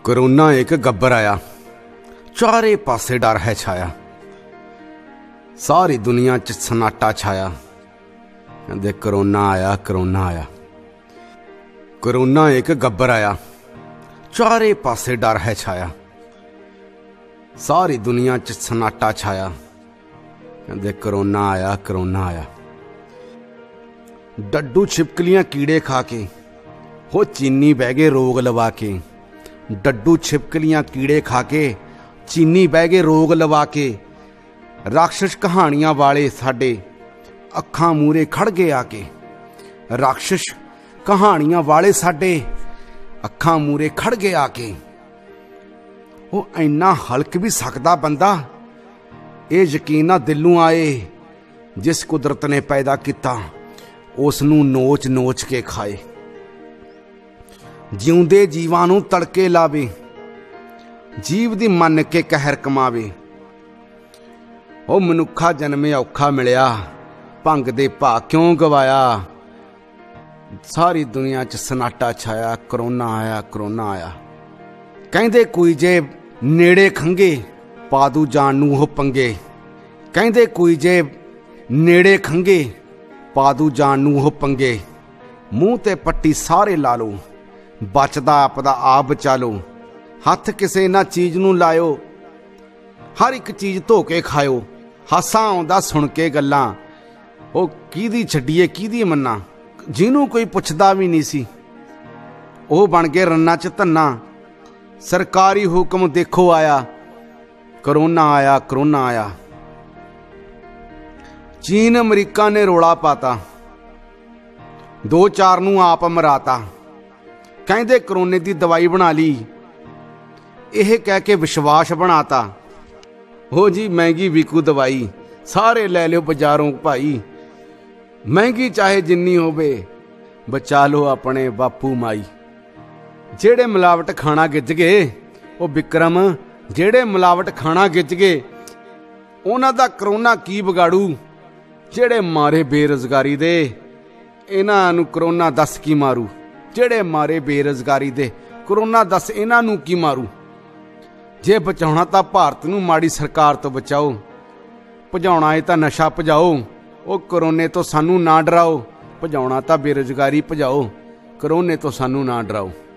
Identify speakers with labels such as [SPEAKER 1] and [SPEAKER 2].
[SPEAKER 1] Corona एक गब्बर आया, चारे पासे डर है छाया, सारी दुनिया च सन्नाटा छाया। कहंदे करोना आया, करोना आया। करोना एक गब्बर आया, चारे पासे डर है छाया, सारी दुनिया च सन्नाटा छाया। कहंदे करोना आया, करोना आया। डड्डू छिपकलियां कीड़े खा के हो चीनी बह गए रोग लवा के। डड्डू छिपकलियां कीड़े खा के चीनी बह गए रोग लवा के। राक्षस कहानियां वाले साडे अखां मूरे खड़ गए आके। राक्षस कहानियां वाले साडे अखां मूरे खड़ गए आके। वो इन्ना हल्क भी सकदा बंदा, ये यकीन ना दिलों आए जिस कुदरत ने पैदा किया उसनूं नोच नोच के खाए। जिउंदे जीवां नूं तड़के लावे, जीव दी मन के कहर कमावे। ओ मनुखा जन्मे औखा मिलिया, भंग दे भा क्यों गवाया। सारी दुनिया च सन्नाटा छाया, करोना आया, करोना आया। कहंदे कोई जे नेड़े खंगे पादू जान नूं ओह पंगे। कहंदे कोई जे नेड़े खंगे पादू जान नूं ओह पंगे। मूँह ते पट्टी सारे ला लो, बचदा आपदा आप बचा लो। हथ किसे ना चीज नूं लायो, हर एक चीज धो के खायो। हासा आउंदा सुन के गल्लां, ओ किहदी छड्डीए किहदी मन्ना। जिन्हों कोई पुछदा भी नहीं सी, ओह बन गए रन्ना च धन्ना। सरकारी हुक्म देखो आया, करोना आया, करोना आया। चीन अमरीका ने रोला पाता, 2-4 नूं आप मराता। कहंदे करोने दी दवाई बना ली, यह कह के विश्वास बनाता। हो जी महंगी विकू दवाई, सारे ले लो बाजारों भाई। महंगी चाहे जिन्नी होवे, बचा लो अपने बापू माई। जेड़े मिलावट खाना गिज गए, वो विक्रम जेड़े मिलावट खाना गिज गए, उन्हां दा करोना की बिगाड़ू। जेड़े मारे बेरोजगारी दे, इन्हां नूं करोना दस की मारू। जेड़े मारे बेरोजगारी दे, करोना दस इन्हां नूं की मारू। जे बचाउणा तां भारत नूं माड़ी सरकार तो बचाओ, भजाउणा है तां नशा भजाओ। ओ करोने तो सानू ना डराओ, भजाउणा तां बेरोजगारी भजाओ, करोने तो सानू ना डराओ।